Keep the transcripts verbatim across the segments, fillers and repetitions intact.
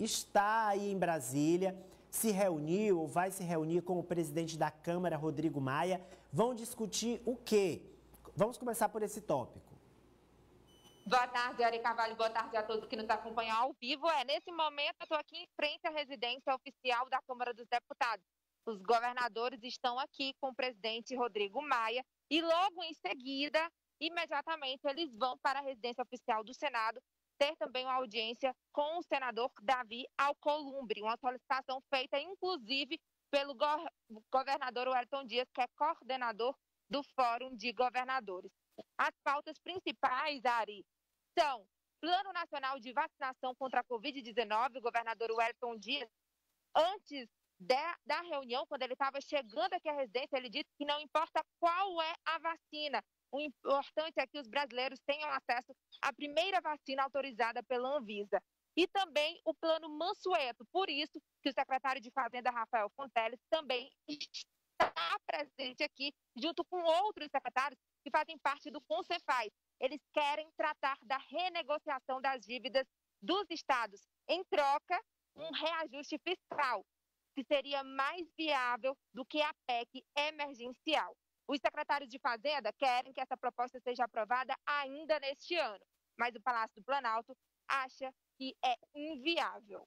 está aí em Brasília, se reuniu ou vai se reunir com o presidente da Câmara, Rodrigo Maia. Vão discutir o quê? Vamos começar por esse tópico. Boa tarde, Ari Carvalho. Boa tarde a todos que nos acompanham ao vivo. É, nesse momento, eu estou aqui em frente à residência oficial da Câmara dos Deputados. Os governadores estão aqui com o presidente Rodrigo Maia e logo em seguida, imediatamente, eles vão para a residência oficial do Senado ter também uma audiência com o senador Davi Alcolumbre, uma solicitação feita, inclusive, pelo go governador Wellington Dias, que é coordenador do Fórum de Governadores. As pautas principais, Ari, são Plano Nacional de Vacinação contra a covid dezenove. O governador Wellington Dias, antes de, da reunião, quando ele estava chegando aqui à residência, ele disse que não importa qual é a vacina, o importante é que os brasileiros tenham acesso à primeira vacina autorizada pela Anvisa. E também o Plano Mansueto, por isso que o secretário de Fazenda, Rafael Fonteles, também está presente aqui, junto com outros secretários que fazem parte do Concefaz. Eles querem tratar da renegociação das dívidas dos estados, em troca, um reajuste fiscal, que seria mais viável do que a P E C emergencial. Os secretários de Fazenda querem que essa proposta seja aprovada ainda neste ano, mas o Palácio do Planalto acha que é inviável.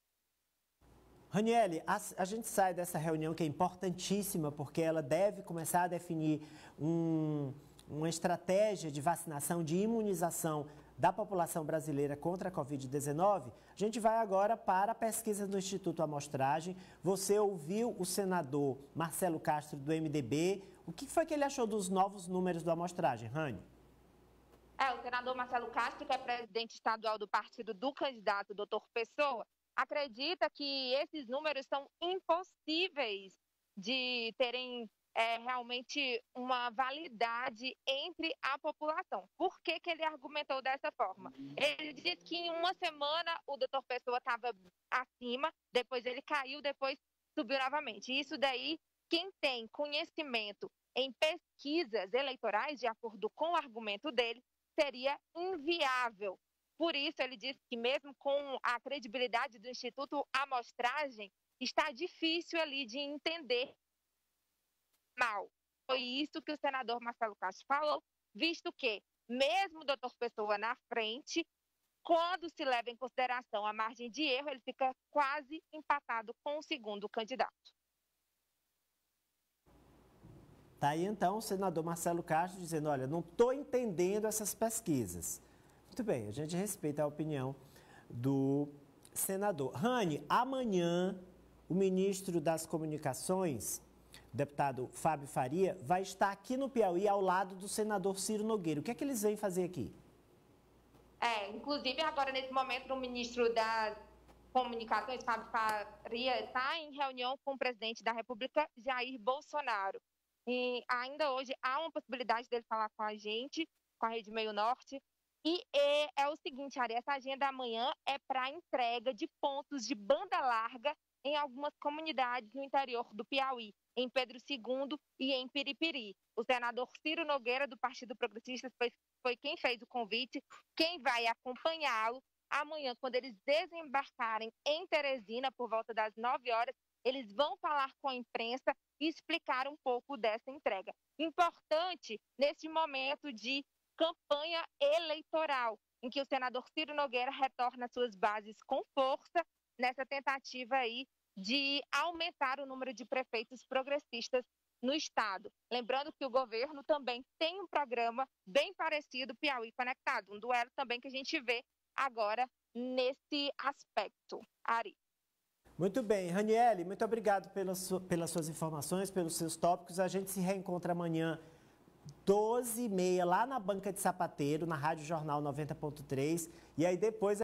Raniele, a, a gente sai dessa reunião que é importantíssima, porque ela deve começar a definir um, uma estratégia de vacinação, de imunização da população brasileira contra a covid dezenove. A gente vai agora para a pesquisa do Instituto Amostragem. Você ouviu o senador Marcelo Castro, do M D B. O que foi que ele achou dos novos números do Amostragem, Rani? É, o senador Marcelo Castro, que é presidente estadual do partido do candidato doutor Pessoa, acredita que esses números são impossíveis de terem é, realmente uma validade entre a população. Por que que ele argumentou dessa forma? Ele disse que em uma semana o doutor Pessoa estava acima, depois ele caiu, depois subiu novamente. Isso daí, quem tem conhecimento em pesquisas eleitorais, de acordo com o argumento dele, seria inviável. Por isso, ele disse que mesmo com a credibilidade do Instituto Amostragem, está difícil ali de entender mal. Foi isso que o senador Marcelo Castro falou, visto que, mesmo o doutor Pessoa na frente, quando se leva em consideração a margem de erro, ele fica quase empatado com o segundo candidato. Tá aí então o senador Marcelo Castro dizendo, olha, não estou entendendo essas pesquisas. Muito bem, a gente respeita a opinião do senador. Rani, amanhã o ministro das Comunicações, o deputado Fábio Faria, vai estar aqui no Piauí ao lado do senador Ciro Nogueira. O que é que eles vêm fazer aqui? É, inclusive agora nesse momento o ministro das Comunicações, Fábio Faria, está em reunião com o presidente da República, Jair Bolsonaro. E ainda hoje há uma possibilidade dele falar com a gente, com a Rede Meio Norte. E é, é o seguinte, Ari, essa agenda amanhã é para a entrega de pontos de banda larga em algumas comunidades no interior do Piauí, em Pedro segundo e em Piripiri. O senador Ciro Nogueira, do Partido Progressista, foi, foi quem fez o convite, quem vai acompanhá-lo amanhã, quando eles desembarcarem em Teresina, por volta das nove horas, eles vão falar com a imprensa e explicar um pouco dessa entrega. Importante nesse momento de campanha eleitoral, em que o senador Ciro Nogueira retorna suas bases com força nessa tentativa aí de aumentar o número de prefeitos progressistas no estado. Lembrando que o governo também tem um programa bem parecido, Piauí Conectado, um duelo também que a gente vê agora nesse aspecto. Ari. Muito bem, Raniele, muito obrigado pelas, pelas suas informações, pelos seus tópicos. A gente se reencontra amanhã doze e meia, lá na Banca de Sapateiro, na Rádio Jornal noventa ponto três. E aí depois